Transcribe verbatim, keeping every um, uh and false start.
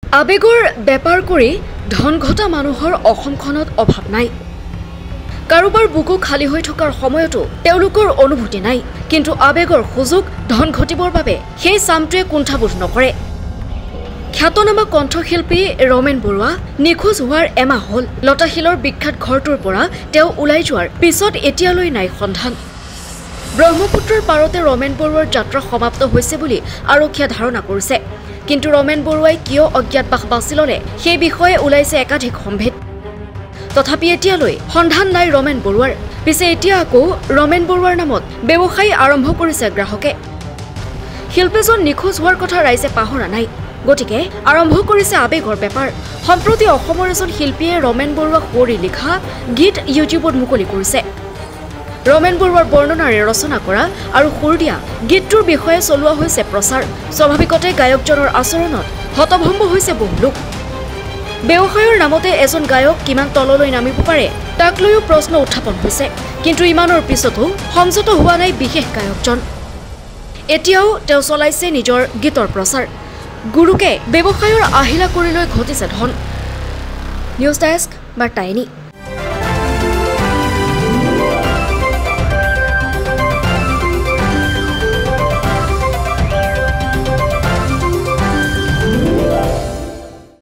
আবেগৰ বেপাৰ কৰি ধন ঘটা মানুহৰ অসমখনত অভাৱ নাই। কাৰোবাৰ বুকু খালী হৈ থকাৰ সময়তো তেওঁলোকৰ অনুভূতি নাই, কিন্তু আবেগৰ সুযোগ ধন ঘটিবৰ বাবে সেই চামটোৱে কুণ্ঠাবোধ নকৰে। খ্যাতনামা কণ্ঠশিল্পী ৰমেন বৰুৱা নিখোজ হোৱাৰ এমাহ হ'ল। লতাশিলৰ বিখ্যাত ঘৰটোৰ পৰা তেওঁ ওলাই যোৱাৰ পিছত এতিয়ালৈ নাই সন্ধান। ব্ৰহ্মপুত্ৰৰ পাৰতে ৰমেন বৰুৱাৰ যাত্ৰা সমাপ্ত হৈছে বুলি আৰক্ষীয়ে ধাৰণা কৰিছে, কিন্তু ৰমেন বৰুৱাই কিয় অজ্ঞাতবাস বাছি ল'লে সেই বিষয়ে ওলাইছে একাধিক সম্ভেদ। তথাপি এতিয়ালৈ সন্ধান নাই ৰমেন বৰুৱাৰ। পিছে এতিয়া আকৌ ৰমেন বৰুৱাৰ নামত ব্যৱসায় আৰম্ভ কৰিছে গ্ৰাহকে। শিল্পীজন নিখোজ হোৱাৰ কথা ৰাইজে পাহৰা নাই, গতিকে আৰম্ভ কৰিছে আবেগৰ বেপাৰ। সম্প্ৰতি অসমৰ এজন শিল্পীয়ে ৰমেন বৰুৱাক সুঁৱৰি লিখা গীত ইউটিউবত মুকলি কৰিছে। ৰমেন বৰুৱাৰ বৰ্ণনাৰে ৰচনা কৰা আৰু সুৰ দিয়া গীতটোৰ বিষয়ে চলোৱা হৈছে প্ৰচাৰ। স্বাভাৱিকতে গায়কজনৰ আচৰণত হতভম্ব হৈছে বহু লোক। ব্যৱসায়ৰ নামতে এজন গায়ক কিমান তললৈ নামিব পাৰে তাক লৈও প্ৰশ্ন উত্থাপন হৈছে, কিন্তু ইমানৰ পিছতো সংযত হোৱা নাই বিশেষ গায়কজন। এতিয়াও তেওঁ চলাইছে নিজৰ গীতৰ প্ৰচাৰ। গুৰুকে ব্যৱসায়ৰ আহিলা কৰি লৈ ঘটিছে ধন। নিউজ ডেস্ক বাৰ্তা।